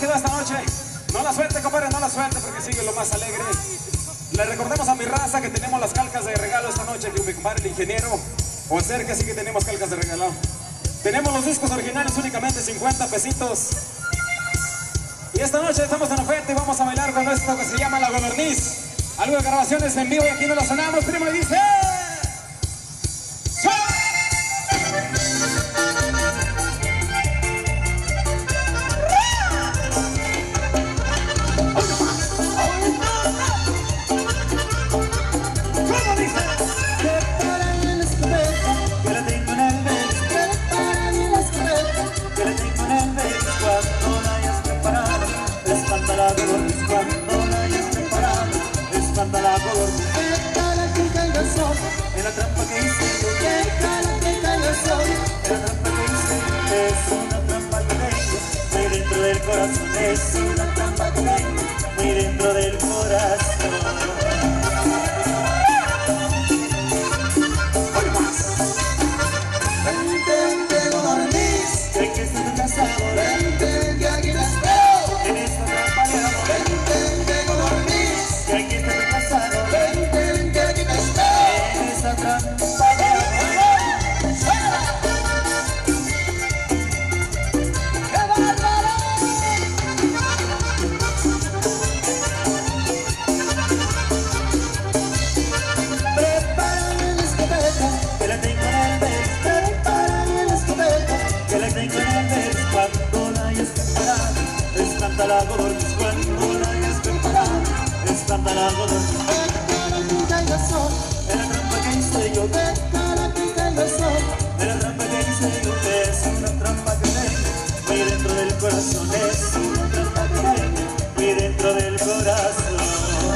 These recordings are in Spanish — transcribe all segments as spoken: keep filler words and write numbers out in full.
va esta noche. No la suelte, compadre, no la suelte porque sigue lo más alegre. Le recordemos a mi raza que tenemos las calcas de regalo esta noche, que mi compadre el ingeniero o cerca sí que tenemos calcas de regalo. Tenemos los discos originales únicamente cincuenta pesitos. Y esta noche estamos en oferta y vamos a bailar con esto que se llama La Godorniz. Algo de grabaciones en vivo y aquí no lo sonamos, primo, y dice... Cuando la codorniz, que cala que caiga el sol, en la trampa que hice yo, que cala que caiga el sol, en la trampa que hice, es una trampa que tengo, muy dentro del corazón, es una trampa que tengo, muy dentro del corazón. Hoy más. Vente, vente, codorniz, sé que estás casado, vente, que aquí te espero, en esta trampa de amor, vente, vente, codorniz, que aquí está. Vente, vente, aquí te espero, en esa trampa de amor. ¡Suena! ¡Qué bárbaro! Prepárame la escopeta, que la tengo en el beso. Prepárame la escopeta, que la tengo en el beso. Cuando la hayas preparado, espanta la codorniz. Cuando la hayas preparado, espanta la codorniz. En la trampa que hice yo, de cara que caiga el sol. En la trampa que hice yo, es una trampa que tengo muy dentro del corazón. Es una trampa que tengo muy dentro del corazón.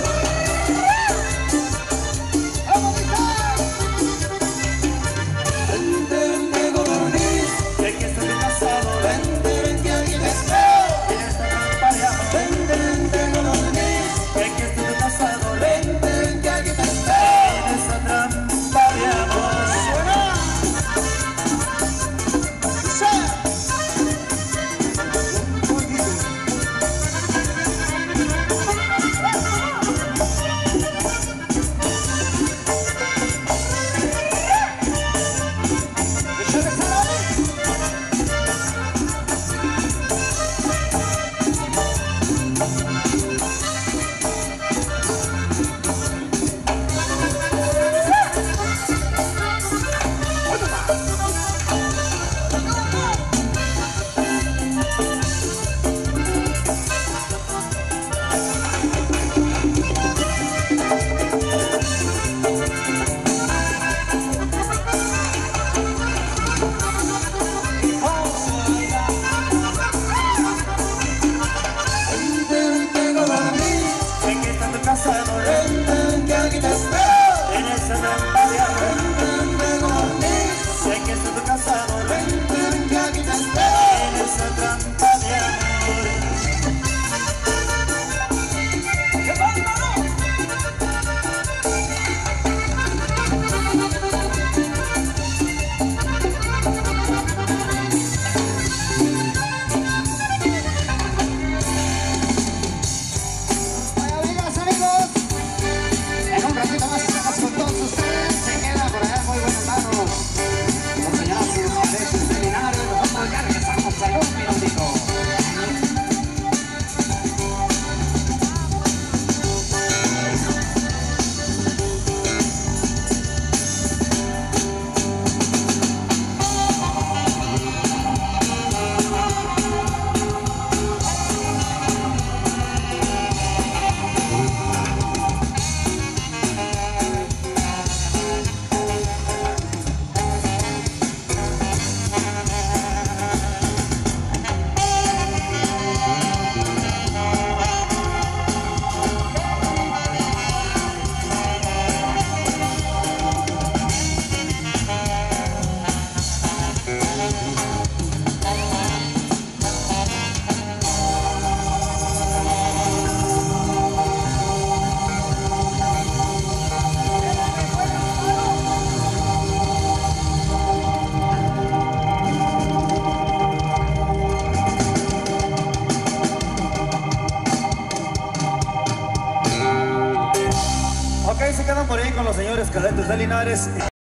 Vente, vente, codorniz, que aquí estoy casado. Vente, vente, aquí te espero, en esta trampa de amor. Vente, vente, codorniz, que aquí estoy casado. Vente, vente, aquí te espero, en esta trampa de amor. ¡Suena! ¡Sí! Ok, se quedan por ahí con los señores cadetes de Linares.